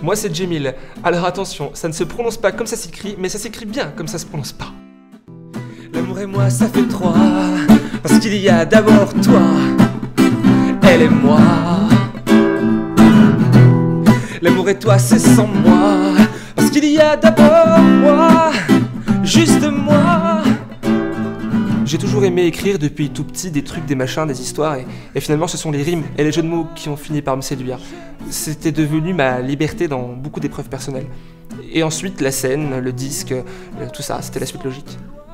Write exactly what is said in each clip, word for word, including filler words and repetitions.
moi c'est Jemil. Alors attention, ça ne se prononce pas comme ça s'écrit, mais ça s'écrit bien comme ça se prononce pas. L'amour et moi ça fait trois, parce qu'il y a d'abord toi, elle et moi. L'amour et toi c'est sans moi, parce qu'il y a d'abord moi, juste moi. J'ai toujours aimé écrire depuis tout petit des trucs, des machins, des histoires, et, et finalement ce sont les rimes et les jeux de mots qui ont fini par me séduire. C'était devenu ma liberté dans beaucoup d'épreuves personnelles. Et ensuite la scène, le disque, tout ça, c'était la suite logique.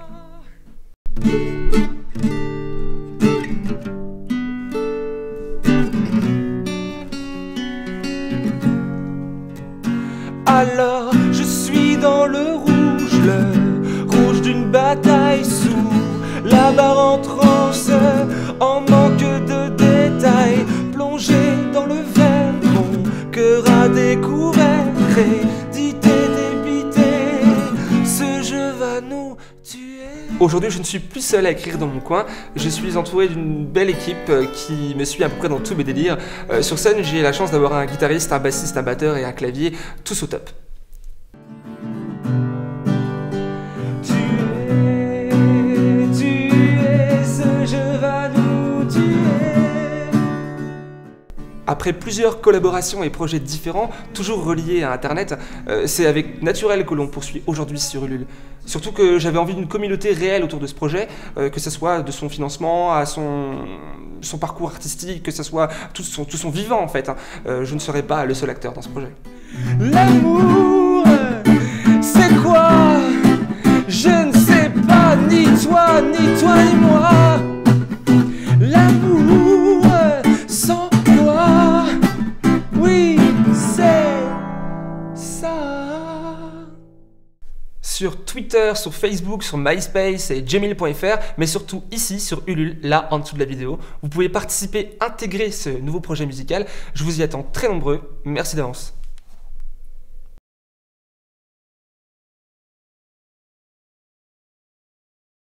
Alors je suis dans le rouge, le rouge d'une bataille sous la barre en transe, en manque de détails, plongé dans le verre, mon cœur a découvert, crédité, débité, ce jeu va nous tuer. Aujourd'hui, je ne suis plus seul à écrire dans mon coin, je suis entouré d'une belle équipe qui me suit à peu près dans tous mes délires. Euh, sur scène, j'ai la chance d'avoir un guitariste, un bassiste, un batteur et un clavier, tous au top. Après plusieurs collaborations et projets différents, toujours reliés à Internet, euh, c'est avec Naturel que l'on poursuit aujourd'hui sur Ulule. Surtout que j'avais envie d'une communauté réelle autour de ce projet, euh, que ce soit de son financement à son, son parcours artistique, que ce soit tout son, tout son vivant en fait. Hein. Euh, je ne serai pas le seul acteur dans ce projet. L'amour, c'est quoi? Je ne sais pas, ni toi, ni toi, ni moi. L'amour sans toi, oui, c'est ça. Sur Twitter, sur Facebook, sur MySpace et Jemil point F R, mais surtout ici sur Ulule, là en dessous de la vidéo. Vous pouvez participer, intégrer ce nouveau projet musical. Je vous y attends très nombreux. Merci d'avance.